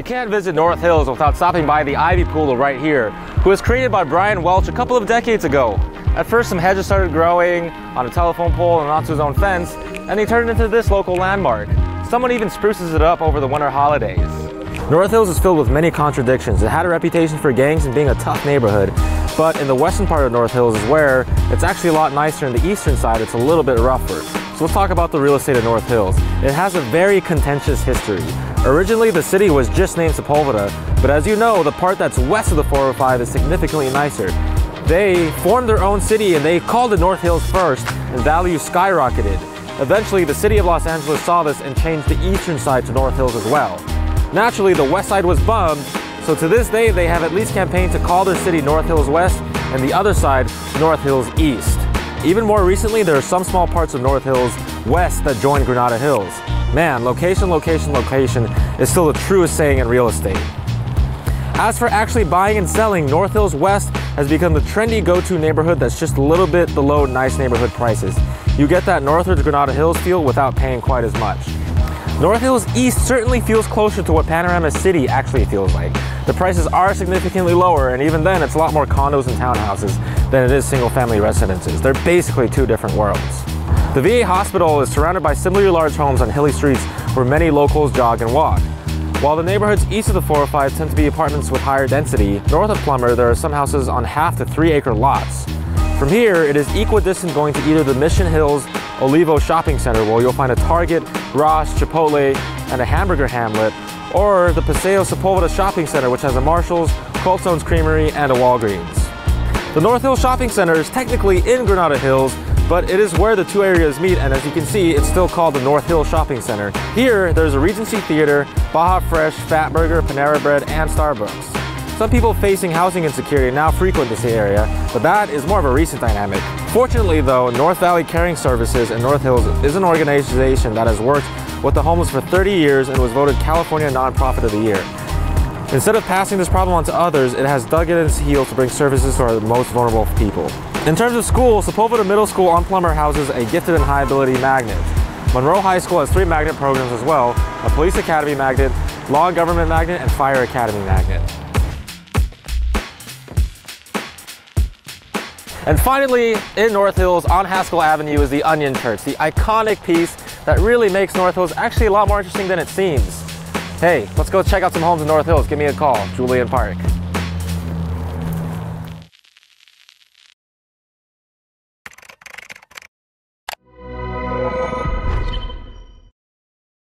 can't visit North Hills without stopping by the ivy pool right here, who was created by Brian Welch a couple of decades ago. At first, some hedges started growing on a telephone pole and onto his own fence, and they turned into this local landmark. Someone even spruces it up over the winter holidays. North Hills is filled with many contradictions. It had a reputation for gangs and being a tough neighborhood, but in the western part of North Hills is where it's actually a lot nicer. In the eastern side, it's a little bit rougher. So let's talk about the real estate of North Hills. It has a very contentious history. Originally, the city was just named Sepulveda, but as you know, the part that's west of the 405 is significantly nicer. They formed their own city and they called it North Hills first, and value skyrocketed. Eventually, the city of Los Angeles saw this and changed the eastern side to North Hills as well. Naturally, the west side was bummed, so to this day, they have at least campaigned to call their city North Hills West and the other side North Hills East. Even more recently, there are some small parts of North Hills West that join Granada Hills. Man, location, location, location is still the truest saying in real estate. As for actually buying and selling, North Hills West has become the trendy go-to neighborhood that's just a little bit below nice neighborhood prices. You get that Northridge Granada Hills feel without paying quite as much. North Hills East certainly feels closer to what Panorama City actually feels like. The prices are significantly lower, and even then it's a lot more condos and townhouses than it is single-family residences. They're basically two different worlds. The VA hospital is surrounded by similarly large homes on hilly streets where many locals jog and walk. While the neighborhoods east of the 405 tend to be apartments with higher density, north of Plummer there are some houses on 1/2 to 3 acre lots. From here, it is equidistant going to either the Mission Hills Olivo Shopping Center, where you'll find a Target, Ross, Chipotle, and a hamburger hamlet, or the Paseo Sepulveda Shopping Center, which has a Marshalls, Cold Stone's Creamery, and a Walgreens. The North Hills Shopping Center is technically in Granada Hills, but it is where the two areas meet, and as you can see, it's still called the North Hills Shopping Center. Here, there's a Regency Theater, Baja Fresh, Fatburger, Panera Bread, and Starbucks. Some people facing housing insecurity now frequent this area, but that is more of a recent dynamic. Fortunately though, North Valley Caring Services in North Hills is an organization that has worked with the homeless for 30 years and was voted California Nonprofit of the Year. Instead of passing this problem on to others, it has dug in its heels to bring services to our most vulnerable people. In terms of schools, Sepulveda Middle School on Plummer houses a gifted and high ability magnet. Monroe High School has 3 magnet programs as well, a Police Academy magnet, Law and Government magnet, and Fire Academy magnet. And finally, in North Hills on Haskell Avenue is the Onion Church, the iconic piece that really makes North Hills actually a lot more interesting than it seems. Hey, let's go check out some homes in North Hills. Give me a call, Julian Park.